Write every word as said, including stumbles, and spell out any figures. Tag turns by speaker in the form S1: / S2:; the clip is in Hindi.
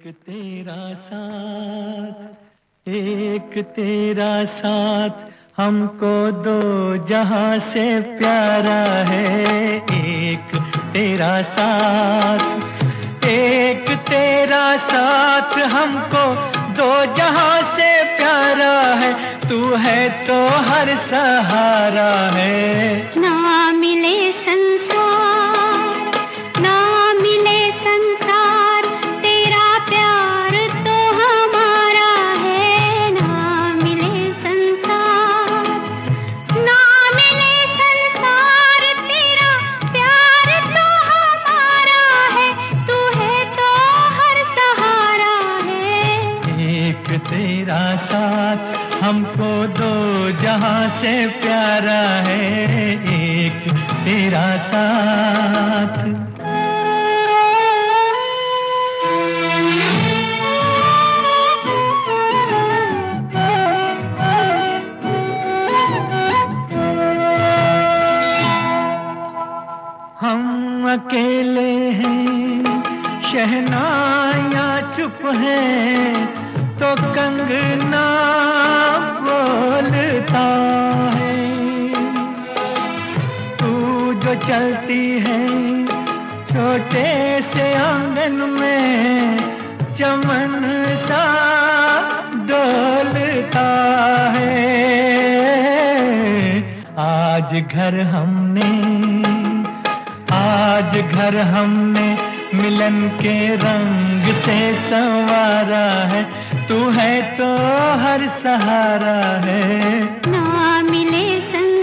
S1: एक तेरा साथ, एक तेरा साथ हमको दो जहां से प्यारा है। एक तेरा साथ, एक तेरा साथ हमको दो जहां से प्यारा है। तू है तो हर सहारा है।
S2: ना मिले संसार, ना मिले संसार, तेरा प्यार तो हमारा है। ना मिले संसार, ना मिले संसार, तेरा प्यार तो हमारा है। तू है तो हर सहारा है।
S1: एक तेरा साथ हमको दो जहां से प्यारा है। एक तेरा साथ। हम अकेले हैं, शहनाइयाँ चुप हैं, तो कंगना बोलता है। तू जो चलती है छोटे से आंगन में, चमन सा डोलता है। आज घर हमने, आज घर हमने मिलन के रंग से संवारा है। तू है तो हर सहारा है।
S2: ना मिले संसार,